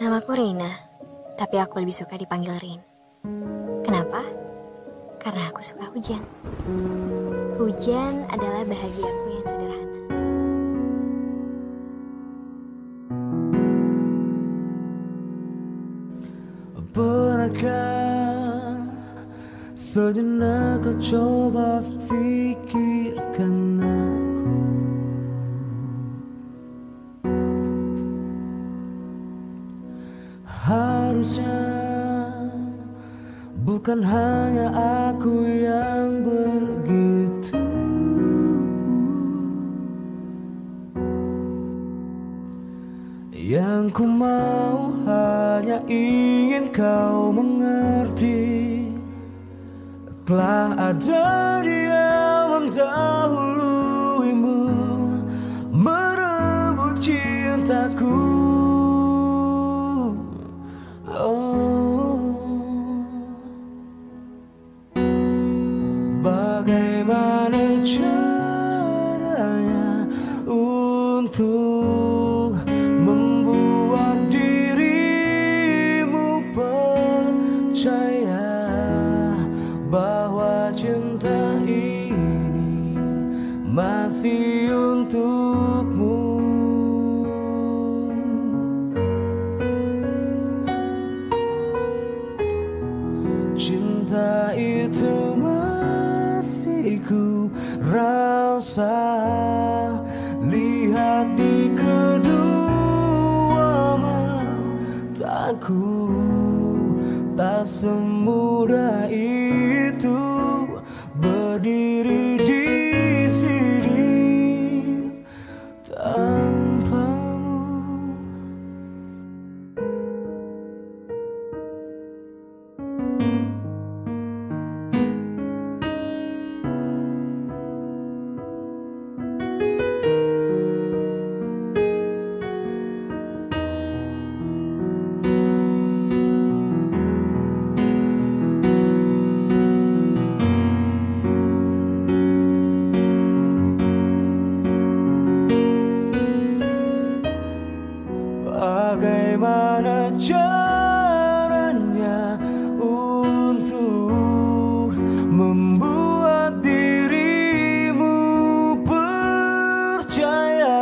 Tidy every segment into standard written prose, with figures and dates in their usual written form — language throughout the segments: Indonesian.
Namaku Reina, tapi aku lebih suka dipanggil Rin. Kenapa? Karena aku suka hujan. Hujan adalah bahagiaku yang sederhana. Pernahkah sejenak kau coba pikirkan aku? Harusnya bukan hanya aku yang begitu. Yang ku mau hanya ingin kau mengerti, telah ada dia mendahuluimu, merebut cintaku. Bagaimana caranya untuk membuat dirimu percaya bahwa cinta ini masih untukmu? Cinta itu masih ku rasa, lihat di kedua mataku. Tak semudah itu berdiri di sini tanpamu. Bagaimana caranya untuk membuat dirimu percaya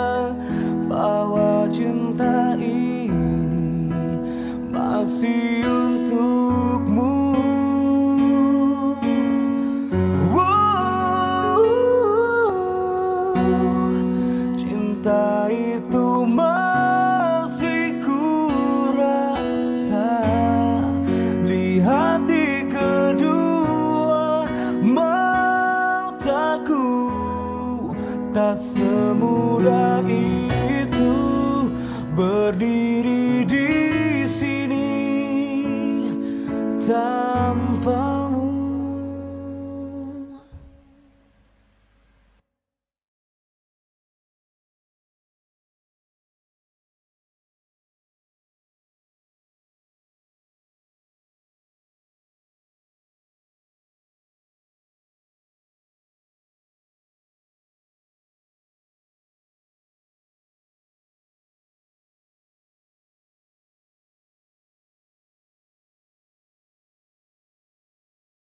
bahwa cinta ini masih